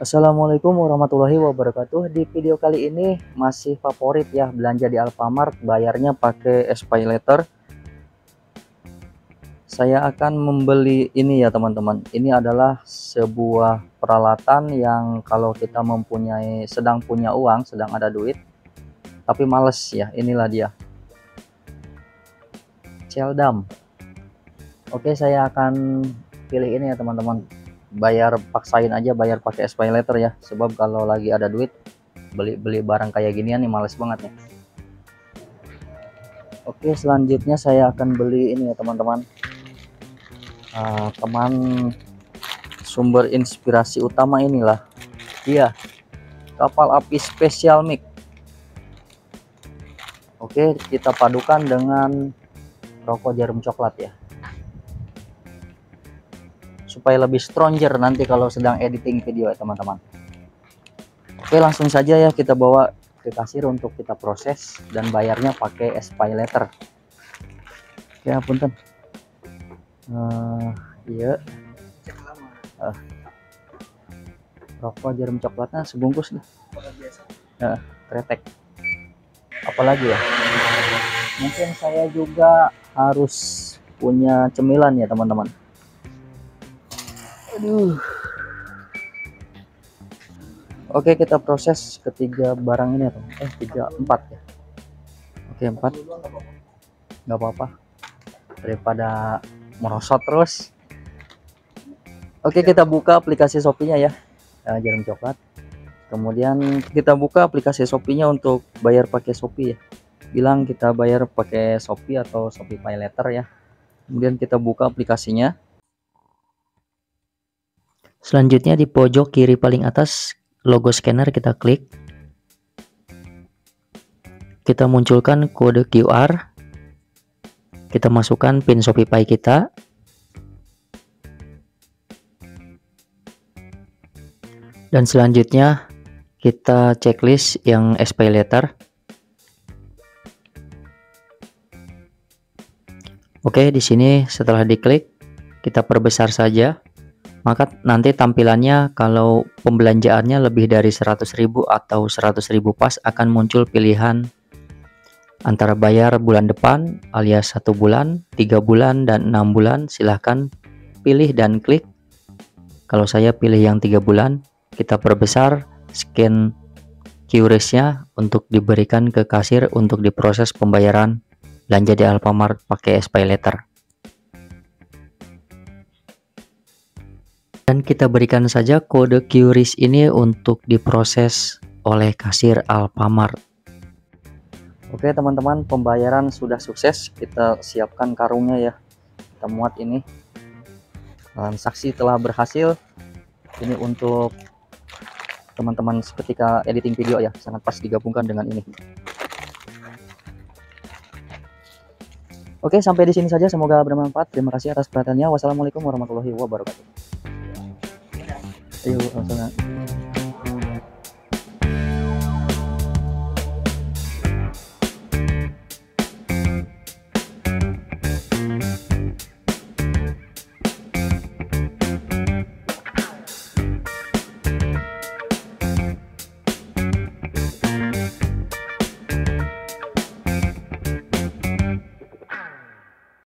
Assalamualaikum warahmatullahi wabarakatuh. Di video kali ini masih favorit ya, belanja di Alfamart, bayarnya pakai SPayLater. Saya akan membeli ini ya teman-teman. Ini adalah sebuah peralatan yang kalau kita sedang punya uang, sedang ada duit, tapi males ya. Inilah dia, Celdam. Oke, saya akan pilih ini ya teman-teman. Paksain aja bayar pakai SPayLater ya, sebab kalau lagi ada duit beli barang kayak ginian nih males banget nih. Oke, selanjutnya saya akan beli ini ya teman-teman. Teman sumber inspirasi utama inilah dia, kapal api spesial mic. Oke, kita padukan dengan rokok jarum coklat ya, supaya lebih stronger nanti kalau sedang editing video ya teman-teman. Oke, langsung saja ya kita bawa ke kasir untuk kita proses dan bayarnya pakai SPayLater. Ya punten. Iya. Rokok jarum coklatnya sebungkus nih. Kretek. Apalagi ya? Mungkin saya juga harus punya cemilan ya teman-teman. Aduh. Oke, kita proses ketiga barang ini ya. 4 ya. Oke, 4. Nggak apa-apa. Daripada merosot terus. Oke, kita buka aplikasi Shopee-nya ya. Jarum coklat. Kemudian kita buka aplikasi Shopee-nya untuk bayar pakai Shopee ya. Bilang kita bayar pakai Shopee atau Shopee PayLater ya. Kemudian kita buka aplikasinya. Selanjutnya di pojok kiri paling atas logo scanner kita klik. Kita munculkan kode QR. Kita masukkan PIN ShopeePay kita. Dan selanjutnya kita checklist yang SPayLater. Oke, di sini setelah diklik kita perbesar saja. Maka nanti tampilannya kalau pembelanjaannya lebih dari 100.000 atau 100.000 pas akan muncul pilihan antara bayar bulan depan alias 1 bulan, 3 bulan, dan 6 bulan. Silahkan pilih dan klik. Kalau saya pilih yang 3 bulan, kita perbesar, scan QRIS-nya untuk diberikan ke kasir untuk diproses pembayaran belanja di Alfamart pakai SPayLater. Dan kita berikan saja kode QRIS ini untuk diproses oleh kasir Alfamart. Oke teman-teman, pembayaran sudah sukses. Kita siapkan karungnya ya. Kita muat ini. Transaksi telah berhasil. Ini untuk teman-teman ketika editing video ya, sangat pas digabungkan dengan ini. Oke, sampai di sini saja. Semoga bermanfaat. Terima kasih atas perhatiannya. Wassalamualaikum warahmatullahi wabarakatuh. Ayo, langsung.